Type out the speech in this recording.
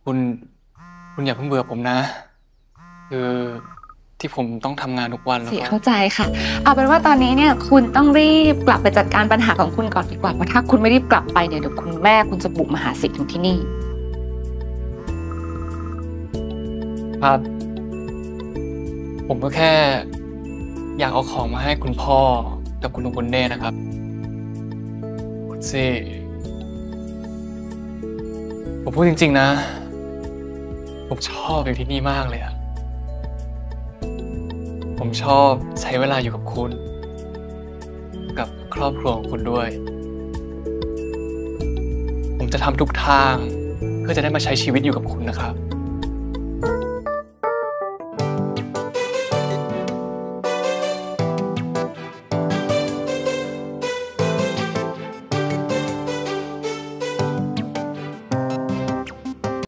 คุณคุณอย่าเพิ่งเบื่อผมนะคือที่ผมต้องทำงานทุกวันแล้วก็เข้าใจค่ะเอาเป็นว่าตอนนี้เนี่ยคุณต้องรีบกลับไปจัดการปัญหาของคุณก่อนดีกว่าเพราะถ้าคุณไม่รีบกลับไปเนี่ยเดี๋ยวคุณแม่คุณจะบุกมาหาสิทธิ์ถึงที่นี่ครับผมก็แค่อยากเอาของมาให้คุณพ่อกับคุณลุงบุญเน่นะครับคุณซี่ผมพูดจริงๆนะผมชอบอยู่ที่นี่มากเลยอะผมชอบใช้เวลาอยู่กับคุณกับครอบครัวของคุณด้วยผมจะทำทุกทางเพื่อจะได้มาใช้ชีวิตอยู่กับคุณนะครับ